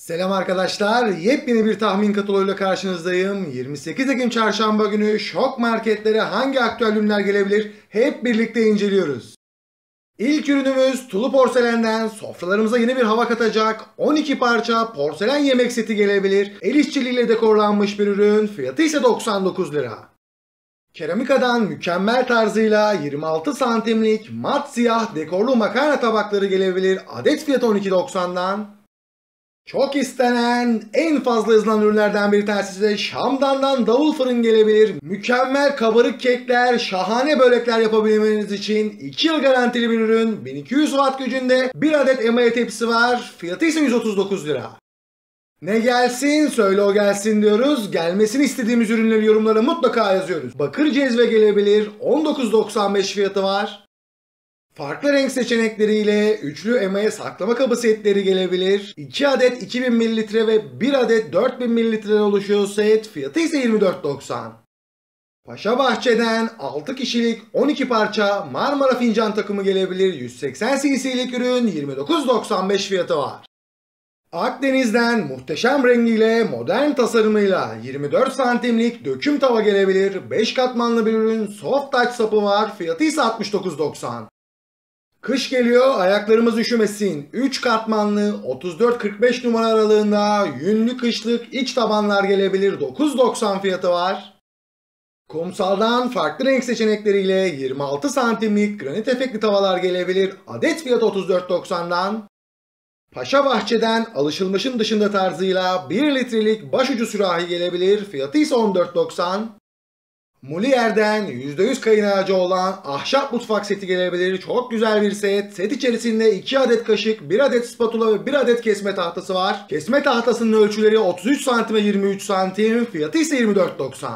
Selam arkadaşlar. Yepyeni bir tahmin kataloğuyla karşınızdayım. 28 Ekim Çarşamba günü şok marketlere hangi aktüel ürünler gelebilir? Hep birlikte inceliyoruz. İlk ürünümüz Tulu Porselen'den sofralarımıza yeni bir hava katacak 12 parça porselen yemek seti gelebilir. El işçiliğiyle dekorlanmış bir ürün. Fiyatı ise 99 lira. Keramika'dan mükemmel tarzıyla 26 santimlik mat siyah dekorlu makarna tabakları gelebilir. Adet fiyatı 12.90'dan. Çok istenen, en fazla yazılan ürünlerden bir tanesi de Şamdan'dan davul fırın gelebilir. Mükemmel kabarık kekler, şahane börekler yapabilmeniz için 2 yıl garantili bir ürün. 1200 watt gücünde bir adet emaye tepsi var. Fiyatı ise 139 lira. Ne gelsin söyle o gelsin diyoruz. Gelmesini istediğimiz ürünleri yorumlara mutlaka yazıyoruz. Bakır cezve gelebilir. 19.95 fiyatı var. Farklı renk seçenekleriyle üçlü emaye saklama kabı setleri gelebilir. 2 adet 2000 ml ve 1 adet 4000 ml oluşuyor set. Fiyatı ise 24.90. Paşa Bahçe'den 6 kişilik 12 parça Marmara fincan takımı gelebilir. 180 cc'lik ürün 29.95 fiyatı var. Akdeniz'den muhteşem rengiyle modern tasarımıyla 24 santimlik döküm tava gelebilir. 5 katmanlı bir ürün, soft touch sapı var. Fiyatı ise 69.90. Kış geliyor, ayaklarımız üşümesin. 3 katmanlı 34-45 numara aralığında yünlü kışlık iç tabanlar gelebilir. 9.90 fiyatı var. Kumsal'dan farklı renk seçenekleriyle 26 santimlik granit efektli tavalar gelebilir. Adet fiyatı 34.90'dan. Paşa Bahçe'den alışılmışın dışında tarzıyla 1 litrelik başucu sürahi gelebilir. Fiyatı ise 14.90. Mulier'den %100 kayın ağacı olan ahşap mutfak seti gelebilir. Çok güzel bir set. Set içerisinde 2 adet kaşık, 1 adet spatula ve 1 adet kesme tahtası var. Kesme tahtasının ölçüleri 33 cm ve 23 cm. Fiyatı ise 24.90.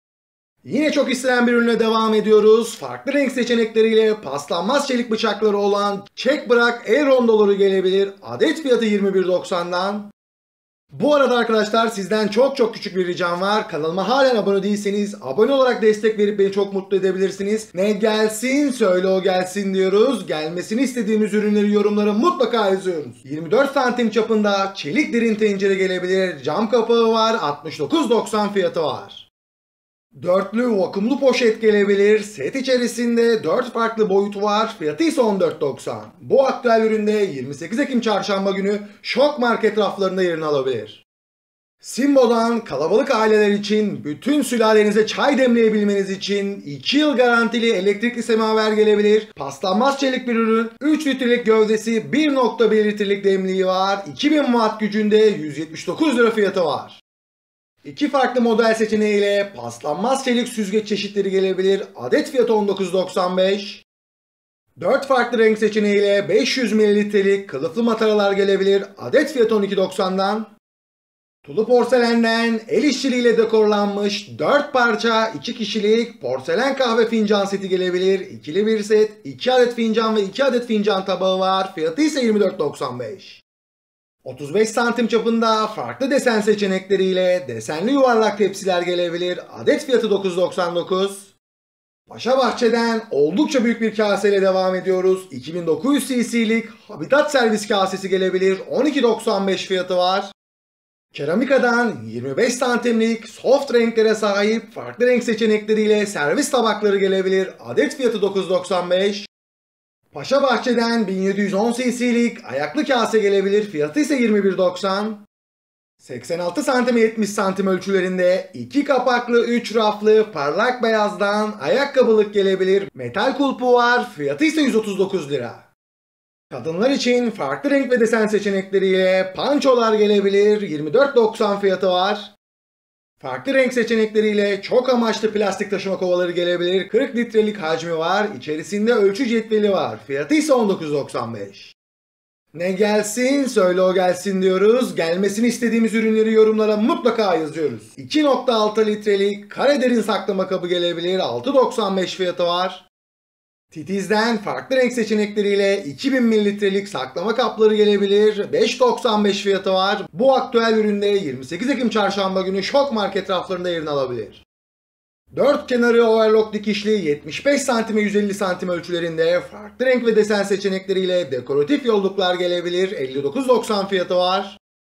Yine çok istenen bir ürüne devam ediyoruz. Farklı renk seçenekleriyle paslanmaz çelik bıçakları olan çek bırak el rondoları gelebilir. Adet fiyatı 21.90'dan. Bu arada arkadaşlar sizden çok küçük bir ricam var. Kanalıma halen abone değilseniz abone olarak destek verip beni çok mutlu edebilirsiniz. Ne gelsin söyle o gelsin diyoruz. Gelmesini istediğimiz ürünleri yorumlara mutlaka yazıyoruz. 24 santim çapında çelik derin tencere gelebilir. Cam kapağı var. 69.90 fiyatı var. Dörtlü vakumlu poşet gelebilir. Set içerisinde 4 farklı boyutu var. Fiyatı ise 14.90. Bu aktüel üründe 28 Ekim Çarşamba günü şok market raflarında yerini alabilir. Simbo'dan kalabalık aileler için bütün sülalenize çay demleyebilmeniz için 2 yıl garantili elektrikli semaver gelebilir. Paslanmaz çelik bir ürün. 3 litrelik gövdesi, 1.1 litrelik demliği var. 2000 watt gücünde 179 lira fiyatı var. 2 farklı model seçeneğiyle paslanmaz çelik süzgeç çeşitleri gelebilir. Adet fiyatı 19.95. 4 farklı renk seçeneğiyle 500 ml'lik kılıflı mataralar gelebilir. Adet fiyatı 12.90'dan. Tulu Porselen'den el işçiliğiyle dekorlanmış 4 parça 2 kişilik porselen kahve fincan seti gelebilir. İkili bir set, 2 adet fincan ve 2 adet fincan tabağı var. Fiyatı ise 24.95. 35 santim çapında farklı desen seçenekleriyle desenli yuvarlak tepsiler gelebilir. Adet fiyatı 9.99. Paşa Bahçe'den oldukça büyük bir kaseyle devam ediyoruz. 2900 cc'lik Habitat servis kasesi gelebilir. 12.95 fiyatı var. Keramika'dan 25 santimlik soft renklere sahip farklı renk seçenekleriyle servis tabakları gelebilir. Adet fiyatı 9.95. Paşa Bahçe'den 1710 cc'lik ayaklı kase gelebilir. Fiyatı ise 21.90. 86 cm 70 cm ölçülerinde 2 kapaklı 3 raflı parlak beyazdan ayakkabılık gelebilir. Metal kulpu var. Fiyatı ise 139 lira. Kadınlar için farklı renk ve desen seçenekleriyle pançolar gelebilir. 24.90 fiyatı var. Farklı renk seçenekleriyle çok amaçlı plastik taşıma kovaları gelebilir. 40 litrelik hacmi var. İçerisinde ölçü cetveli var. Fiyatı ise 19.95. Ne gelsin söyle o gelsin diyoruz. Gelmesini istediğimiz ürünleri yorumlara mutlaka yazıyoruz. 2.6 litrelik kare derin saklama kabı gelebilir. 6.95 fiyatı var. Titiz'den farklı renk seçenekleriyle 2000 mililitrelik saklama kapları gelebilir. 5.95 fiyatı var. Bu aktüel üründe 28 Ekim Çarşamba günü şok market raflarında yerini alabilir. 4 kenarı overlock dikişli 75 cm ve 150 cm ölçülerinde farklı renk ve desen seçenekleriyle dekoratif yolluklar gelebilir. 59.90 fiyatı var.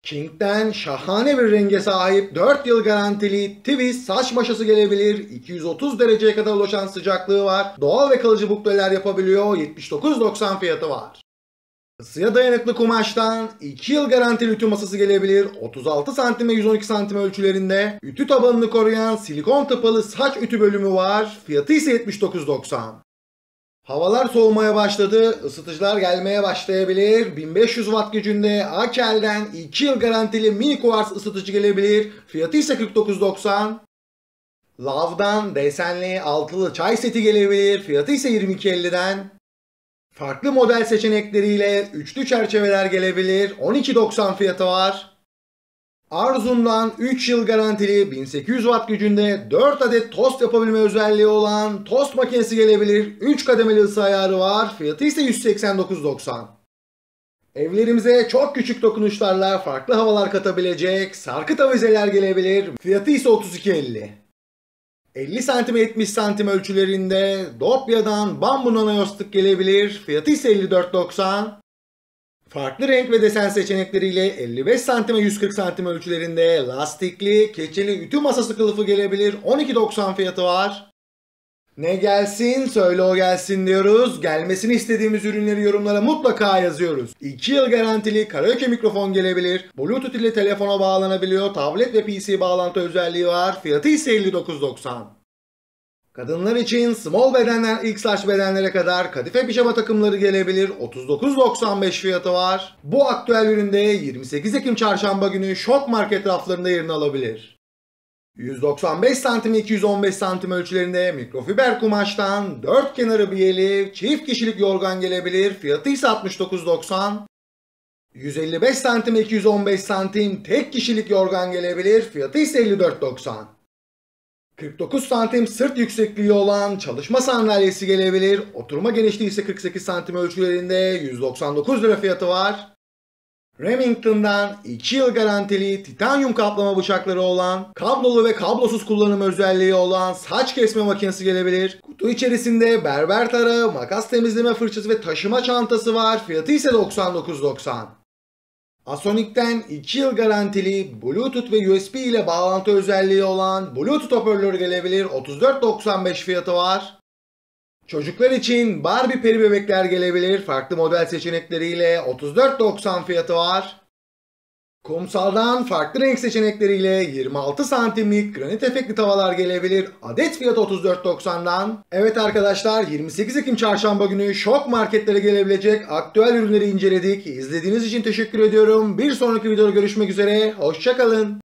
King'den şahane bir renge sahip 4 yıl garantili Twist saç maşası gelebilir. 230 dereceye kadar ulaşan sıcaklığı var. Doğal ve kalıcı bukleler yapabiliyor. 79,90 fiyatı var. Isıya dayanıklı kumaştan 2 yıl garantili ütü masası gelebilir. 36 cm ve 112 cm ölçülerinde. Ütü tabanını koruyan silikon tıpalı saç ütü bölümü var. Fiyatı ise 79,90. Havalar soğumaya başladı. Isıtıcılar gelmeye başlayabilir. 1500 watt gücünde Akel'den 2 yıl garantili mini kuvars ısıtıcı gelebilir. Fiyatı ise 49,90. Love'dan desenli altılı çay seti gelebilir. Fiyatı ise 22,50'den. Farklı model seçenekleriyle üçlü çerçeveler gelebilir. 12,90 fiyatı var. Arzum'dan 3 yıl garantili 1800 watt gücünde 4 adet tost yapabilme özelliği olan tost makinesi gelebilir. 3 kademeli ısı ayarı var. Fiyatı ise 189,90. Evlerimize çok küçük dokunuşlarla farklı havalar katabilecek sarkıt avizeler gelebilir. Fiyatı ise 32,50. 50 cm 70 cm ölçülerinde Dopya'dan bambu nano yastık gelebilir. Fiyatı ise 54,90. Farklı renk ve desen seçenekleriyle 55 cm ve 140 cm ölçülerinde lastikli keçeli ütü masası kılıfı gelebilir. 12,90 fiyatı var. Ne gelsin söyle o gelsin diyoruz. Gelmesini istediğimiz ürünleri yorumlara mutlaka yazıyoruz. 2 yıl garantili karaoke mikrofon gelebilir. Bluetooth ile telefona bağlanabiliyor. Tablet ve PC bağlantı özelliği var. Fiyatı ise 59,90. Kadınlar için small bedenden ilk large bedenlere kadar kadife pijama takımları gelebilir. 39,95 fiyatı var. Bu aktüel üründe 28 Ekim çarşamba günü Şok Market raflarında yerini alabilir. 195 cm 215 cm ölçülerinde mikrofiber kumaştan 4 kenarı biyeli çift kişilik yorgan gelebilir. Fiyatı ise 69,90. 155 cm 215 cm tek kişilik yorgan gelebilir. Fiyatı ise 54,90. 49 santim sırt yüksekliği olan çalışma sandalyesi gelebilir. Oturma genişliği ise 48 santim ölçülerinde 199 lira fiyatı var. Remington'dan 2 yıl garantili titanyum kaplama bıçakları olan, kablolu ve kablosuz kullanım özelliği olan saç kesme makinesi gelebilir. Kutu içerisinde berber tarağı, makas temizleme fırçası ve taşıma çantası var. Fiyatı ise 99,90. Asonic'ten 2 yıl garantili Bluetooth ve USB ile bağlantı özelliği olan Bluetooth hoparlörü gelebilir. 34,95 fiyatı var. Çocuklar için Barbie peri bebekler gelebilir. Farklı model seçenekleriyle 34,90 fiyatı var. Kumsaldan farklı renk seçenekleriyle 26 santimlik granit efektli tavalar gelebilir. Adet fiyatı 34,90'dan. Evet arkadaşlar, 28 Ekim çarşamba günü Şok Marketlere gelebilecek aktüel ürünleri inceledik. İzlediğiniz için teşekkür ediyorum. Bir sonraki videoda görüşmek üzere. Hoşça kalın.